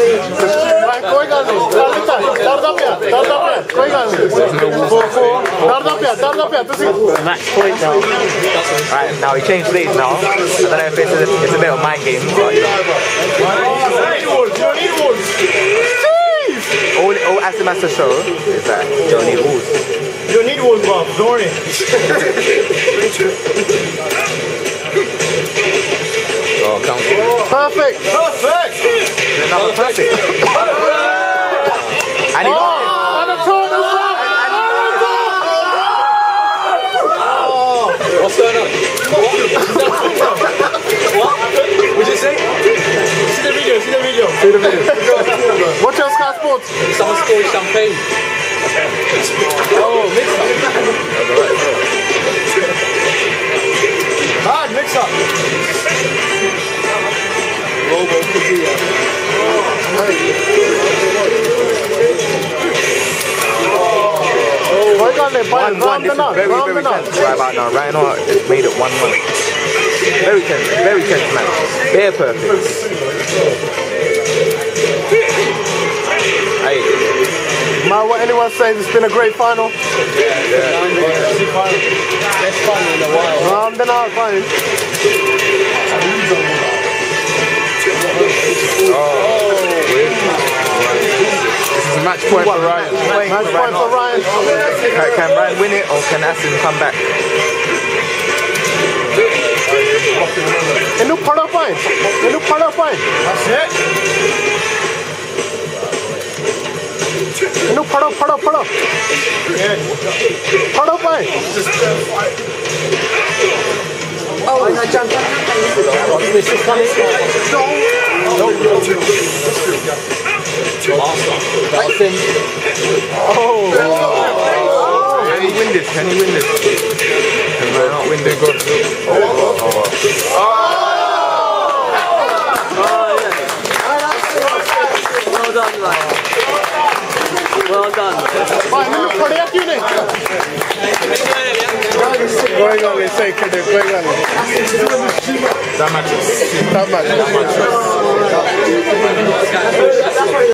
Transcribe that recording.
कोई गल नहीं डरदा पिया कोई गल नहीं डरदा पिया तुसी Match point now. Right, now he changed leads now. I don't know if it's a bit of mind game, but all Asim has to show is that you don't need walls. You don't need walls, Bob, don't worry. Oh, count. Perfect. Another perfect. And he got it. What's going on? What? What'd you say? See the video. Watch your Sky Sports. Someone scored champagne. Oh, mix up. Hard mix up. Robo Kazia. One. This is very tense right about now. Right now, it's made it 1-1. Very tense, man. Bare perfect. Hey. Man, what anyone says, it's been a great final. Best final in a while. Then I'll find. This is a match point for Ryan. Match point for Ryan. Can Ryan win it or can Asim come back? Inu pada fine. That's it. Inu pada. Pada fine. Oh, I jumped. This is coming. Asim. Oh. Can he win this? Can Ryan not win this? Well done, Ryan. Well done. कोई गल नहीं सही खेले कोई गल नहीं That matches.